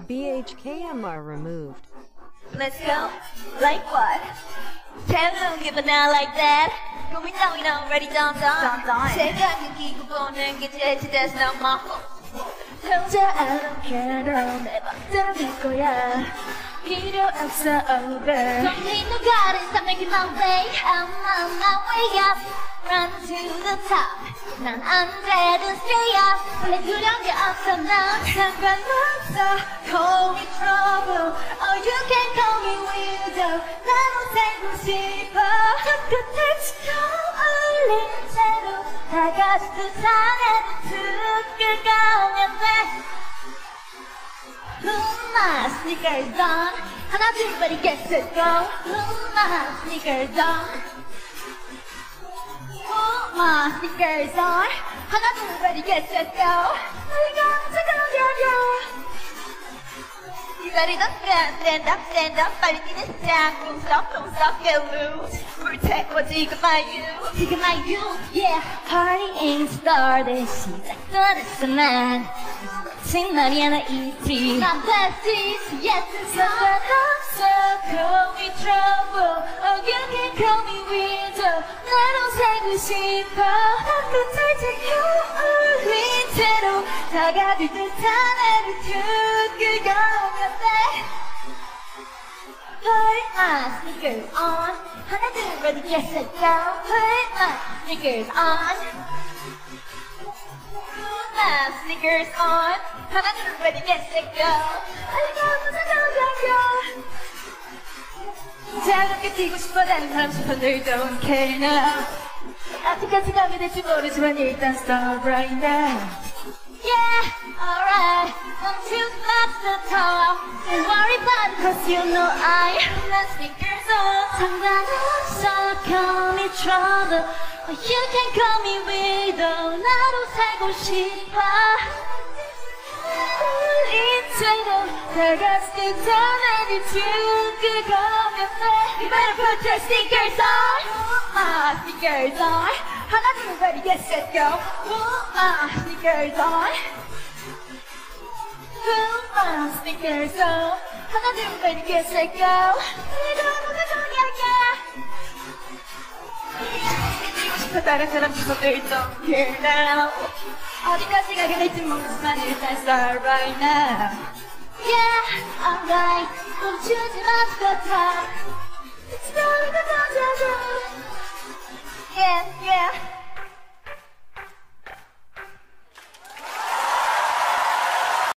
BHKM are removed. Let's go. Like what? Don't give a now like that. Going down, we already done. 시간을 끼고 보는 게 제일 there's no more. 혼자 I don't care. 내 맘대로 될 거야. 필요 없어 over. Don't need no guidance. I'm making my way. I'm on my way up. Run to the top. 난 안 돼도 stay up. 원래 두려운 게 없어 난 상관없어. Call me trouble. Or you can call me weirdo. 나로 살고 싶어. 끝까지 어울린 채로 다 같이 듯한 애를 가면 돼. Put my sneakers on. 하나 둘 ready get set go. Put my sneakers on. Put my sneakers on. 하나 둘 ready get set go. You ready to stand up, 빨리 뛰는 step. Don't stop, get loose. Protect what 지금 my you, yeah. Party ain't started, 시작도 됐어 난. 정말이야 나 ITZY. 난 besties, yes it's 상관없어. Call me trouble, or you can call me weirdo. 나로 살고 싶어. 한 끝을 지켜 어울린 채로 다가들 듯한 애를 끄고면 돼. Put my sneakers on. 하나 둘 ready get set go. Put my sneakers on. Put my sneakers on. 하나 둘 ready get set go. 차갑게 뛰고 싶어 다른 사람 싶어들 don't care now. 아직까지 가게 될지 모르지만 일단 start right now. Yeah, alright. Don't choose not to talk. Don't worry about it, cause you know I have my sneakers on. 상관없어, call me trouble. Or you can call me weirdo. 나로 살고 싶어. 우리 채로 다 같이 듯한 애를 죽어가면 돼. You better put your sneakers on. Put my sneakers on. 하나 둘 ready get set go. Put my sneakers on. Put my sneakers on. 하나 둘 ready get set go. 뛰고 싶어 다른 사람 주소들 don't care now. 어디까지 가게 될지 모르지만 일단 start right now. Yeah, alright. 멈추지 마 to the top. It's not the time. Yeah, yeah.